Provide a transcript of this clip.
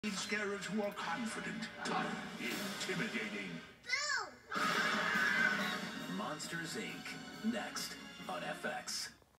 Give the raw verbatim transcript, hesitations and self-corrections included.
Scarabs who are confident, tough, intimidating. Boo! Monsters, Incorporated. Next on F X.